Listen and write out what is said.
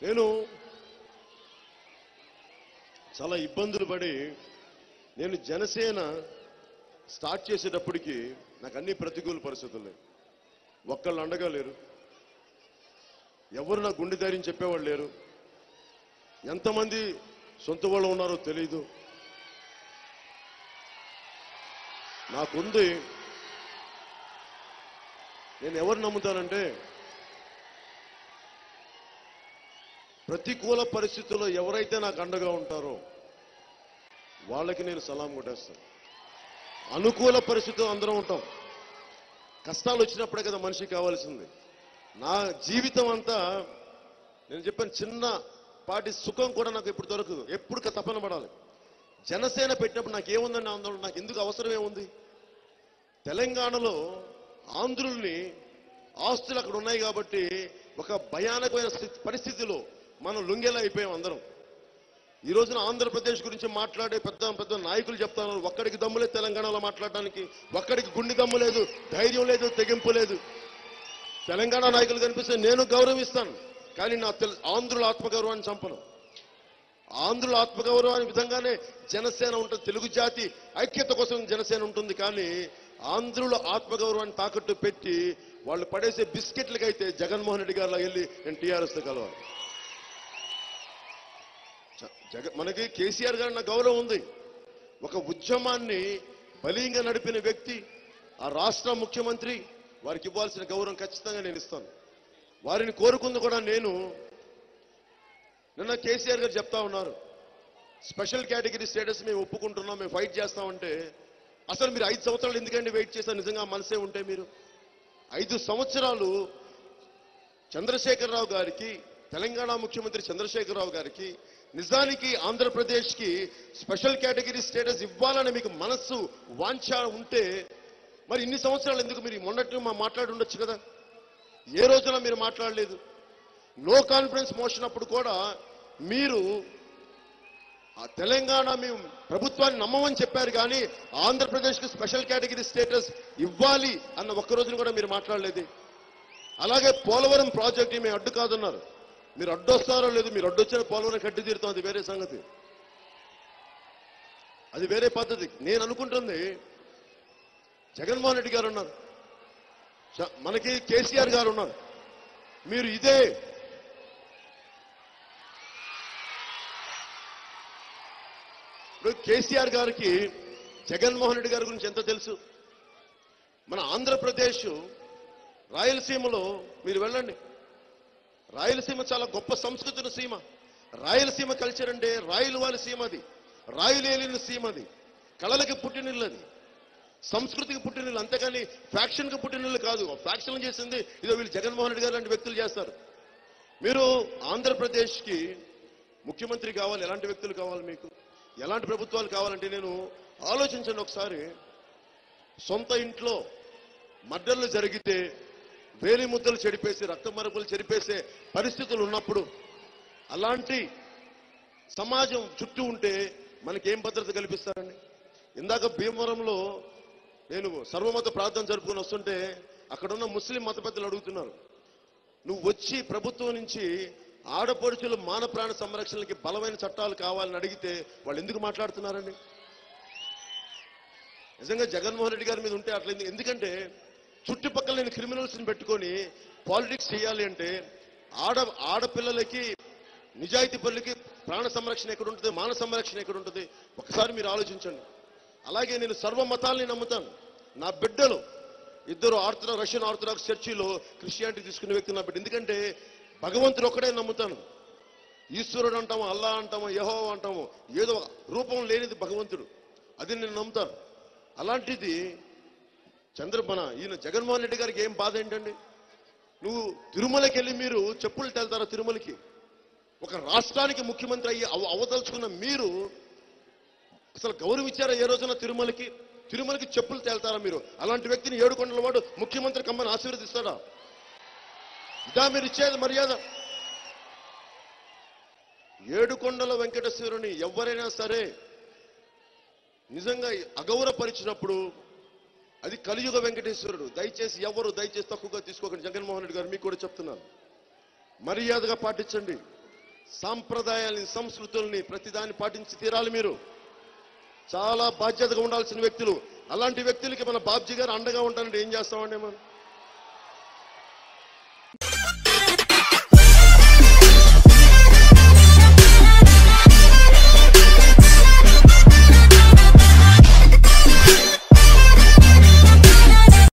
నేను చాలా ఇబ్బందులు పడి నేను జనసేన స్టార్ట్ చేసేటప్పటికి నాకు అన్ని ప్రతికూల పరిస్థితులు. ఒక్కళ్ళు అండగా లేరు, ఎవరు నా గుండె ధైర్యం చెప్పేవాళ్ళు లేరు, ఎంతమంది సొంత వాళ్ళు ఉన్నారో తెలీదు. నాకుంది, నేను ఎవరు నమ్ముతానంటే ప్రతికూల పరిస్థితుల్లో ఎవరైతే నాకు అండగా ఉంటారో వాళ్ళకి నేను సలాం కొట్టేస్తాను. అనుకూల పరిస్థితుల్లో అందరం ఉంటాం, కష్టాలు వచ్చినప్పుడే కదా మనిషికి కావాల్సింది. నా జీవితం అంతా నేను చెప్పాను, చిన్నపాటి సుఖం కూడా నాకు ఎప్పుడు దొరకదు, ఎప్పుడు తపన పడాలి. జనసేన పెట్టినప్పుడు నాకు ఏముందని ఆందోళన, నాకు ఎందుకు అవసరం ఏముంది? తెలంగాణలో ఆంధ్రుల్ని ఆస్తులు అక్కడ ఉన్నాయి కాబట్టి ఒక భయానకమైన పరిస్థితిలో మనం లొంగేలా అయిపోయాం అందరం. ఈ రోజున ఆంధ్రప్రదేశ్ గురించి మాట్లాడే పెద్ద పెద్ద నాయకులు చెప్తాను, ఒక్కడికి దమ్ము లేదు తెలంగాణలో మాట్లాడడానికి, ఒక్కడికి గుండె దమ్ము లేదు, ధైర్యం లేదు, తెగింపు లేదు. తెలంగాణ నాయకులు కనిపిస్తే నేను గౌరవిస్తాను, కానీ నా ఆంధ్రుల ఆత్మగౌరవాన్ని చంపను. ఆంధ్రుల ఆత్మగౌరవాన్ని విధంగానే జనసేన ఉంటుంది, తెలుగు జాతి ఐక్యత కోసం జనసేన ఉంటుంది. కానీ ఆంధ్రుల ఆత్మగౌరవాన్ని తాకట్టు పెట్టి వాళ్ళు పడేసే బిస్కెట్లకైతే జగన్మోహన్ రెడ్డి గారిలో వెళ్ళి నేను టీఆర్ఎస్తో కలవాలి. మనకి కేసీఆర్ గారి నా గౌరవం ఉంది. ఒక ఉద్యమాన్ని బలీయంగా నడిపిన వ్యక్తి, ఆ రాష్ట్ర ముఖ్యమంత్రి, వారికి ఇవ్వాల్సిన గౌరవం ఖచ్చితంగా నేను ఇస్తాను. వారిని కోరుకుంది కూడా నేను. నిన్న కేసీఆర్ గారు చెప్తా ఉన్నారు, స్పెషల్ కేటగిరీ స్టేటస్ మేము ఒప్పుకుంటున్నాం, మేము ఫైట్ చేస్తామంటే, అసలు మీరు 5 సంవత్సరాలు ఎందుకంటే వెయిట్ చేశారు? నిజంగా మనసే ఉంటే మీరు 5 సంవత్సరాలు చంద్రశేఖరరావు గారికి, తెలంగాణ ముఖ్యమంత్రి చంద్రశేఖరరావు గారికి, నిజానికి ఆంధ్రప్రదేశ్కి స్పెషల్ కేటగిరీ స్టేటస్ ఇవ్వాలని మీకు మనస్సు వాంఛ ఉంటే మరి ఇన్ని సంవత్సరాలు ఎందుకు? మీరు మొన్నటి మాట్లాడి ఉండొచ్చు కదా, ఏ రోజున మీరు మాట్లాడలేదు. నో కాన్ఫిడెన్స్ మోషన్ అప్పుడు కూడా మీరు ఆ తెలంగాణ మేము ప్రభుత్వాన్ని నమ్మమని చెప్పారు, కానీ ఆంధ్రప్రదేశ్కి స్పెషల్ కేటగిరీ స్టేటస్ ఇవ్వాలి అన్న ఒక్క రోజున కూడా మీరు మాట్లాడలేదు. అలాగే పోలవరం ప్రాజెక్టు మేము అడ్డు కాదన్నారు, మీరు అడ్డొస్తారో లేదు, మీరు అడ్డొచ్చిన పోలవరం కట్టి తీరుతాం, అది వేరే సంగతి, అది వేరే పద్ధతి. నేను అనుకుంటుంది, జగన్మోహన్ రెడ్డి గారు ఉన్నారు, మనకి కేసీఆర్ గారు ఉన్నారు, మీరు ఇదే కేసీఆర్ గారికి జగన్మోహన్ రెడ్డి గారి గురించి ఎంత తెలుసు? మన ఆంధ్రప్రదేశ్ రాయలసీమలో మీరు వెళ్ళండి, రాయలసీమ చాలా గొప్ప సంస్కృతిని సీమ. రాయలసీమ కల్చర్ అంటే రాయలు వాళ్ళ సీమ, అది రాయలేలిన సీమ, అది కళలకి పుట్టినిల్లు, అది సంస్కృతికి పుట్టినిల్లు, అంతేకాని ఫ్యాక్షన్కి పుట్టినిల్లు కాదు. ఫ్యాక్షన్ చేసింది ఇదో వీళ్ళు జగన్మోహన్ రెడ్డి గారు లాంటి వ్యక్తులు చేస్తారు. మీరు ఆంధ్రప్రదేశ్కి ముఖ్యమంత్రి కావాలి, ఎలాంటి వ్యక్తులు కావాలి, మీకు ఎలాంటి ప్రభుత్వాలు కావాలంటే నేను ఆలోచించండి ఒకసారి. సొంత ఇంట్లో మర్డర్లు జరిగితే వేలి ముద్దలు చెడిపేసి రక్త మరపులు చెడిపేసే పరిస్థితులు ఉన్నప్పుడు అలాంటి సమాజం చుట్టూ ఉంటే మనకేం భద్రత కల్పిస్తారండి? ఇందాక భీమవరంలో నేను సర్వమత ప్రార్థన జరుపుకొని వస్తుంటే అక్కడున్న ముస్లిం మత పెద్దలు అడుగుతున్నారు, నువ్వు వచ్చి ప్రభుత్వం నుంచి ఆడపడుచులు మాన ప్రాణ సంరక్షణకి బలమైన చట్టాలు కావాలని అడిగితే వాళ్ళు ఎందుకు మాట్లాడుతున్నారండి? నిజంగా జగన్మోహన్ రెడ్డి గారి మీద ఉంటే అట్లా ఎందుకంటే చుట్టుపక్కల నేను క్రిమినల్స్ని పెట్టుకొని పాలిటిక్స్ చేయాలి అంటే ఆడపిల్లలకి నిజాయితీ పనులకి ప్రాణ సంరక్షణ ఎక్కడ ఉంటుంది, మాన సంరక్షణ ఎక్కడ ఉంటుంది? ఒకసారి మీరు ఆలోచించండి. అలాగే నేను సర్వ మతాల్ని నమ్ముతాను. నా బిడ్డలు ఇద్దరు రష్యన్ ఆర్థడాక్స్ చర్చిలో క్రిస్టియానిటీ తీసుకునే వ్యక్తి నా బిడ్డ. ఎందుకంటే భగవంతుడు ఒక్కడే నమ్ముతాను. ఈశ్వరుడు అంటాము, అల్లా అంటాము, యెహోవా అంటాము, ఏదో రూపం లేనిది భగవంతుడు, అది నేను నమ్ముతాను. అలాంటిది ఈయన జగన్మోహన్ రెడ్డి గారికి ఏం బాధ ఏంటండి? నువ్వు తిరుమలకి వెళ్ళి మీరు చెప్పులు తెల్తారా? తిరుమలకి ఒక రాష్ట్రానికి ముఖ్యమంత్రి అయ్యి అవదలుచుకున్న మీరు అసలు గౌరవం ఇచ్చారా ఏ రోజున? తిరుమలకి చెప్పులు తేల్తారా మీరు? అలాంటి వ్యక్తిని ఏడుకొండల వాడు ముఖ్యమంత్రి కమ్మని ఆశీర్వదిస్తాడా? ఇదా మీరు ఇచ్చేది మర్యాద? ఏడుకొండల వెంకటేశ్వరుని ఎవరైనా సరే నిజంగా అగౌరవపరిచినప్పుడు అది కలియుగ వెంకటేశ్వరుడు. దయచేసి తక్కువగా తీసుకోకండి. జగన్మోహన్ రెడ్డి గారు మీకు కూడా చెప్తున్నాను, మర్యాదగా పాటించండి. సాంప్రదాయాల్ని, సంస్కృతుల్ని ప్రతిదాన్ని పాటించి తీరాలి. మీరు చాలా బాధ్యతగా ఉండాల్సిన వ్యక్తులు. అలాంటి వ్యక్తులకి మన బాబ్జీ గారు అండగా ఉంటానంటే ఏం చేస్తామండి మనం?